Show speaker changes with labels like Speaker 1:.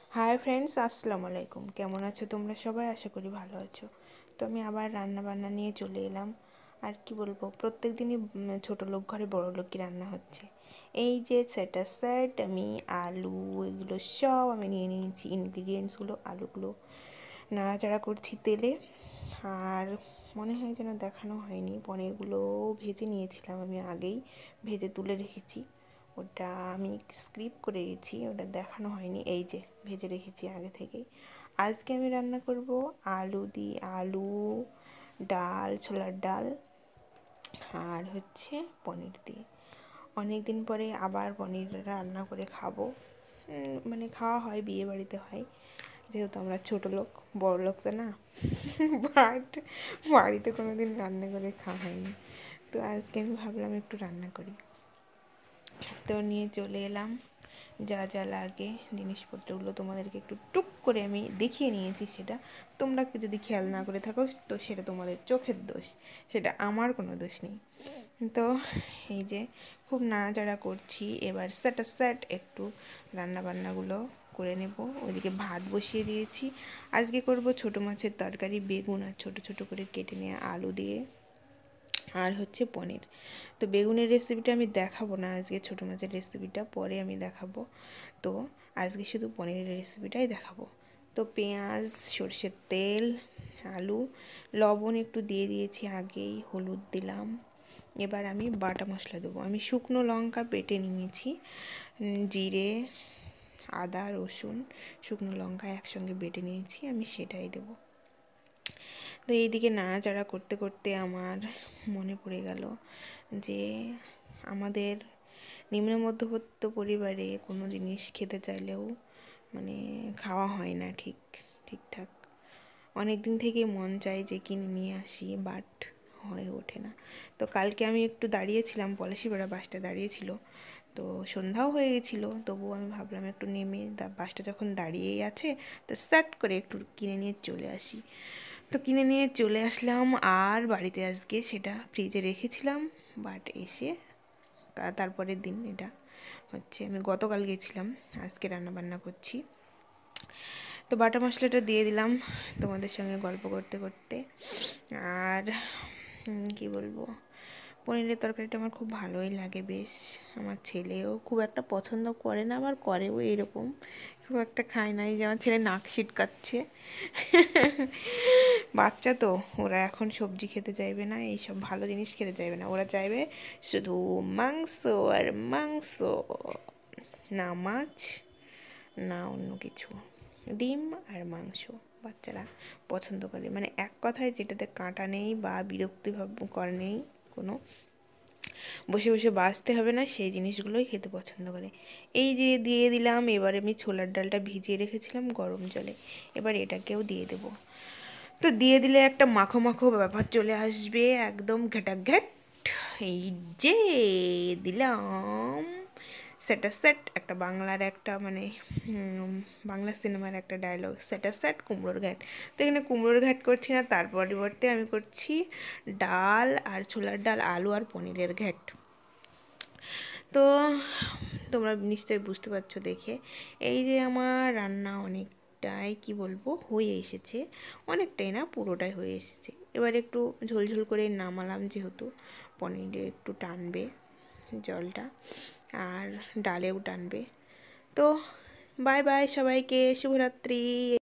Speaker 1: Hi friends, আসসালামু আলাইকুম। কেমন আছো তোমরা সবাই? আশা করি ভালো আছো। তো আমি আবার রান্না বান্না নিয়ে চলে এলাম। আর কি বলবো, প্রত্যেক দিনই ছোটো লোক ঘরে বড় লোকই রান্না হচ্ছে। এই যে সেট আমি আলু এগুলো সব আমি নিয়ে নিয়েছি, ইনগ্রিডিয়েন্টসগুলো, আলুগুলো নাড়াচাড়া করছি তেলে। আর মনে হয় যেন দেখানো হয়নি, পনিরগুলো ভেজে নিয়েছিলাম আমি আগেই, ভেজে তুলে রেখেছি। ওটা আমি স্ক্রিপ করে গেছি, ওটা দেখানো হয়নি। এই যে ভেজে রেখেছি আগে থেকেই। আজকে আমি রান্না করব আলু, ডাল, ছোলার ডাল, আর হচ্ছে পনির দিয়ে। অনেক দিন পরে আবার পনির রান্না করে খাবো। মানে খাওয়া হয়, বিয়ে বাড়িতে হয়, যেহেতু আমরা ছোটো লোক, বড় লোক তো না। বাট বাড়িতে কোনো দিন রান্না করে খাওয়া হয়নি, তো আজকে আমি ভাবলাম একটু রান্না করি। তো নিয়ে চলে এলাম যা যা লাগে জিনিসপত্রগুলো, তোমাদেরকে একটু টুক করে আমি দেখিয়ে নিয়েছি। সেটা তোমরা যদি খেয়াল না করে থাকো তো সেটা তোমাদের চোখের দোষ, সেটা আমার কোনো দোষ নেই। তো এই যে খুব নাড়াচাড়া করছি। এবার স্যাট একটু রান্নাবান্নাগুলো করে নেব। ওইদিকে ভাত বসিয়ে দিয়েছি। আজকে করব ছোটো মাছের তরকারি, বেগুন আর ছোটো ছোটো করে কেটে নেওয়া আলু দিয়ে, আর হচ্ছে পনির। তো বেগুনের রেসিপিটা আমি দেখাবো না আজকে, ছোটো মাছের রেসিপিটা পরে আমি দেখাবো। তো আজকে শুধু পনিরের রেসিপিটাই দেখাবো। তো পেঁয়াজ, সরষের তেল, আলু, লবণ একটু দিয়ে দিয়েছি আগেই, হলুদ দিলাম। এবার আমি বাটা মশলা দেবো। আমি শুকনো লঙ্কা বেটে নিয়েছি, জিরে, আদা, রসুন, শুকনো লঙ্কা একসঙ্গে বেটে নিয়েছি, আমি সেটাই দেবো। তো এইদিকে নাড়াচাড়া করতে করতে আমার মনে পড়ে গেল যে আমাদের নিম্ন মধ্যবিত্ত পরিবারে কোনো জিনিস খেতে চাইলেও মানে খাওয়া হয় না ঠিকঠাক। অনেক দিন থেকে মন চায় যে কিনে নিয়ে আসি, বাট হয়ে ওঠে না। তো কালকে আমি একটু দাঁড়িয়েছিলাম, পলাশিপাড়া বাসটা দাঁড়িয়েছিল, তো সন্ধ্যাও হয়ে গেছিলো, তবুও আমি ভাবলাম একটু নেমে বাসটা যখন দাঁড়িয়েই আছে তো স্যাট করে একটু কিনে নিয়ে চলে আসি। তো কিনে নিয়ে চলে আসলাম, আর বাড়িতে আজকে সেটা ফ্রিজে রেখেছিলাম। বাট এসে তারপরের দিন, এটা হচ্ছে আমি গতকাল গেছিলাম, আজকে রান্না বান্না করছি। তো বাটা মশলাটা দিয়ে দিলাম তোমাদের সঙ্গে গল্প করতে করতে। আর কি বলবো, পনিরের তরকারিটা আমার খুব ভালোই লাগে বেশ। আমার ছেলেও খুব একটা পছন্দ করে না, আবার করেও এরকম, খুব একটা খায় না। এই যে আমার ছেলে নাক সিটকাচ্ছে। বাচ্চা তো, ওরা এখন সবজি খেতে চাইবে না, এইসব ভালো জিনিস খেতে চাইবে না, ওরা চাইবে শুধু মাংস আর মাংস, না মাছ না অন্য কিছু, ডিম আর মাংস বাচ্চারা পছন্দ করে। মানে এক কথায় যেটাতে কাঁটা নেই বা বিরক্তিকর নেই কোনো, বসে বসে বাছতে হবে না, সেই জিনিসগুলোই খেতে পছন্দ করে। এই যে দিয়ে দিলাম। এবার আমি ছোলার ডালটা ভিজিয়ে রেখেছিলাম গরম জলে, এবার এটাকেও দিয়ে দেব। তো দিয়ে দিলে একটা মাখো মাখো ব্যাপার চলে আসবে, একদম ঘেটাঘেট। এই যে দিলাম সেট একটা বাংলার একটা মানে বাংলা সিনেমার একটা ডায়লগ, সেট কুমড়োর ঘ্যাট। তো এখানে কুমড়োর ঘ্যাট করছি না, তার পরিবর্তে আমি করছি ডাল আর ছোলার ডাল, আলু আর পনিরের ঘ্যাট। তো তোমরা নিশ্চয়ই বুঝতে পারছো দেখে। এই যে আমার রান্না অনেকটাই কি বলবো হয়ে এসেছে, অনেকটাই না পুরোটাই হয়ে এসেছে। এবার একটু ঝোলঝোল করে নামালাম, যেহেতু পনিরে একটু টানবে জলটা, আর ডালেও টানবে। তো বাই বাই সবাইকে, শুভরাত্রি।